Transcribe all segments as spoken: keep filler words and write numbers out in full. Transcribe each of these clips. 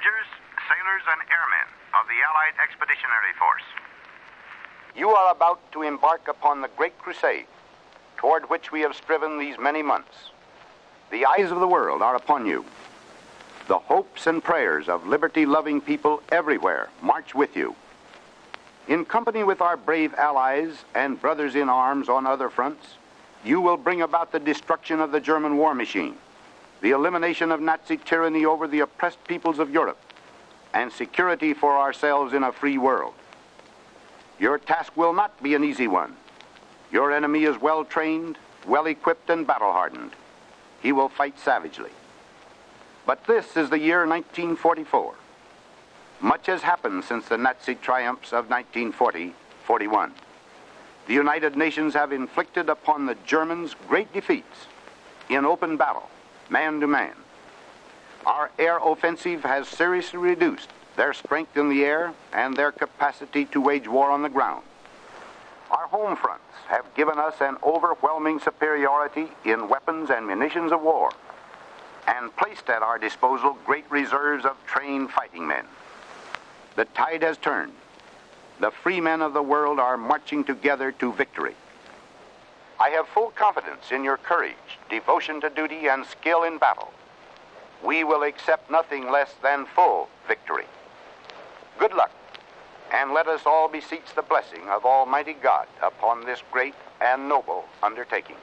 soldiers, sailors, and airmen of the Allied Expeditionary Force. You are about to embark upon the great crusade toward which we have striven these many months. The eyes of the world are upon you. The hopes and prayers of liberty-loving people everywhere march with you. In company with our brave allies and brothers in arms on other fronts, you will bring about the destruction of the German war machine, the elimination of Nazi tyranny over the oppressed peoples of Europe, and security for ourselves in a free world. Your task will not be an easy one. Your enemy is well-trained, well-equipped, and battle-hardened. He will fight savagely. But this is the year nineteen forty-four. Much has happened since the Nazi triumphs of nineteen forty forty-one. The United Nations have inflicted upon the Germans great defeats in open battle, man to man. Our air offensive has seriously reduced their strength in the air and their capacity to wage war on the ground. Our home fronts have given us an overwhelming superiority in weapons and munitions of war, and placed at our disposal great reserves of trained fighting men. The tide has turned. The free men of the world are marching together to victory. I have full confidence in your courage, devotion to duty, and skill in battle. We will accept nothing less than full victory. Good luck, and let us all beseech the blessing of Almighty God upon this great and noble undertaking.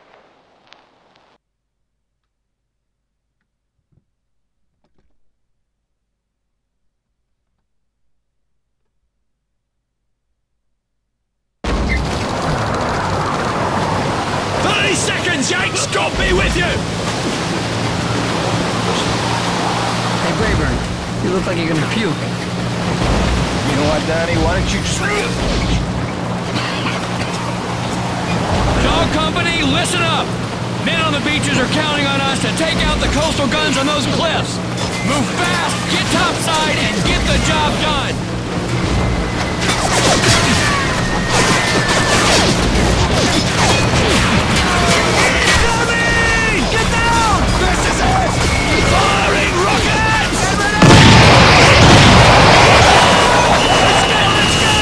thirty seconds, Yanks! God be with you! Hey, Brayburn, you look like you're gonna puke. You know what, Donnie? Why don't you just... Dog Company, listen up! Men on the beaches are counting on us to take out the coastal guns on those cliffs. Move fast, get topside, and get the job done! Enemy! Get down! This is it! Firing rockets! Let's go, let's go!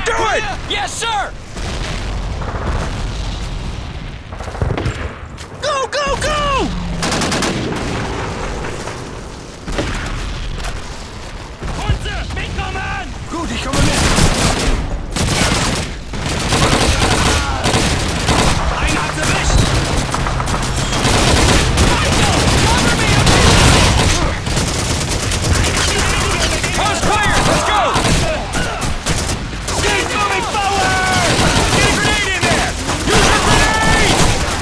do it! Yes, sir! Go, go, go! Gut, ich komme mit. Einer hat's erwischt! Coast clear! Let's go! Keep moving forward! Get a grenade in there! Use your grenade!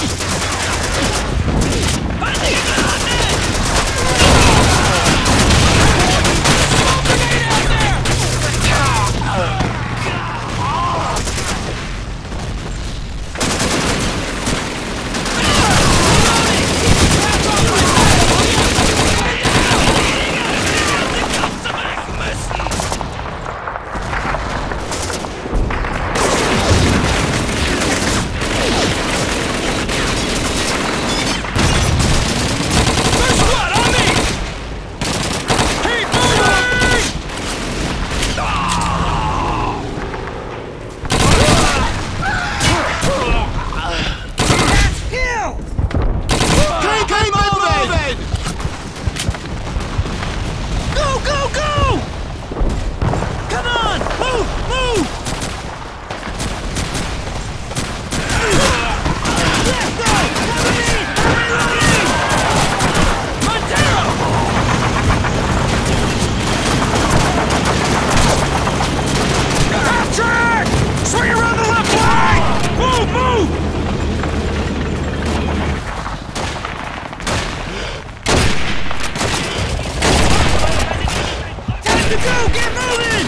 Grenade out there! First squad, on me! Keep moving! Keep, keep moving! Go, go, go! Come on! Move, move! Left side! Cover me! Reloading! Montero! Half track! Swing around the left flank! Move, move! Time to go! Get moving!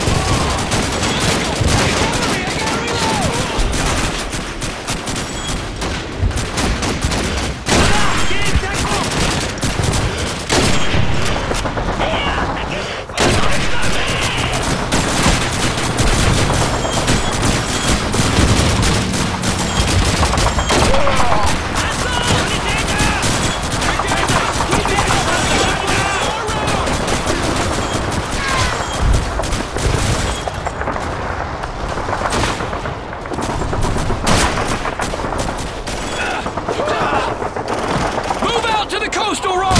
Move out to the coastal road!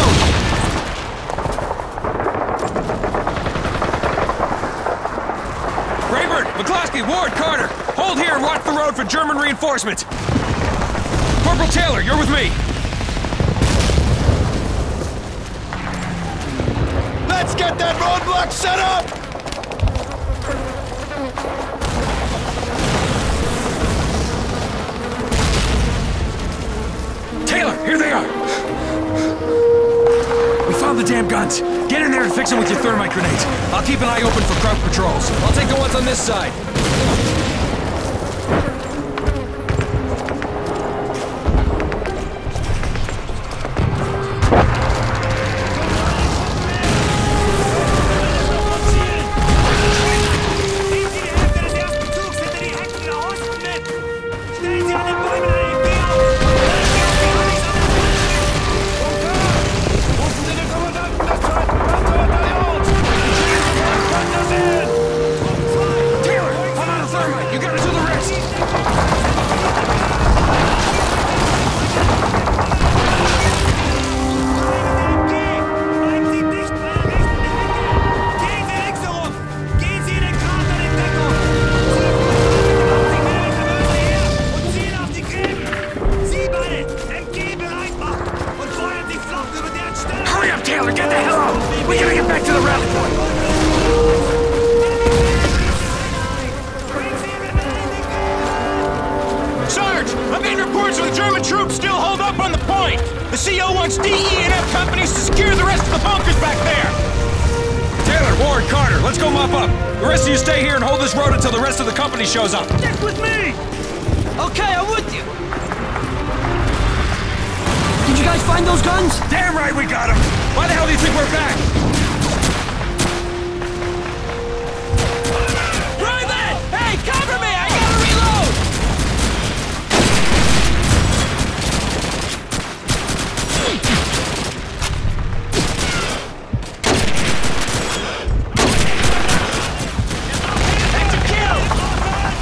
Rayburn, McCloskey, Ward, Carter, hold here and watch the road for German reinforcements. Corporal Taylor, you're with me. Let's get that roadblock set up! Taylor, here they are! We found the damn guns. Get in there and fix them with your thermite grenades. I'll keep an eye open for Kraut patrols. I'll take the ones on this side. Taylor, I'm out of thermite. You gotta do the rest. Hurry up, Taylor. Get the hell out. We gotta get back to the rally point. Sarge, I'm getting reports of the German troops still hold up on the point. The C O wants D E and F companies to secure the rest of the bunkers back there. Taylor, Ward, Carter, let's go mop up. The rest of you stay here and hold this road until the rest of the company shows up. Stick with me! Okay, I'm with you. Did you guys find those guns? Damn right we got them. Why the hell do you think we're back? Private! Hey, cover me! I gotta reload! That's a kill!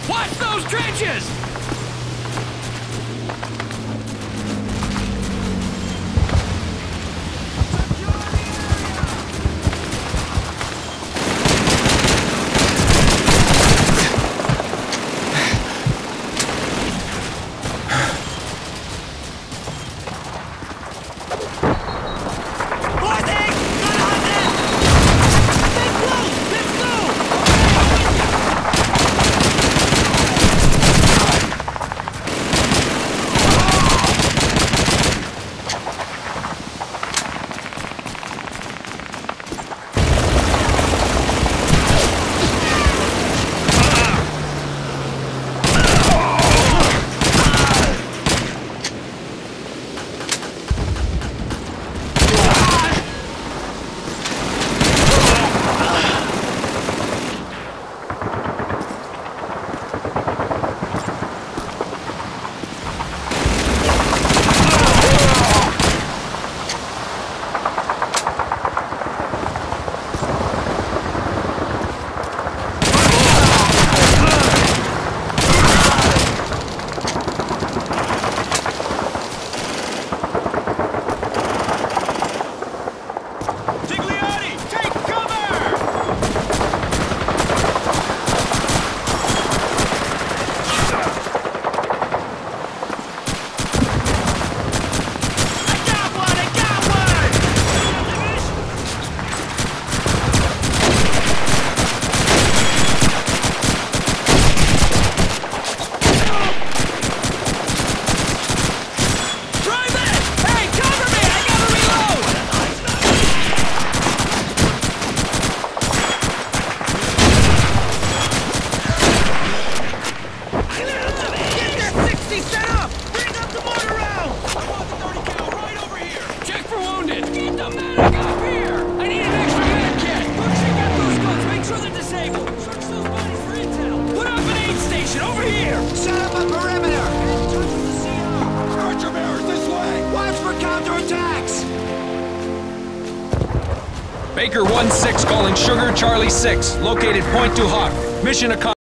Watch those trenches! Baker one six calling Sugar Charlie six, located Pointe du Hoc. Mission accomplished.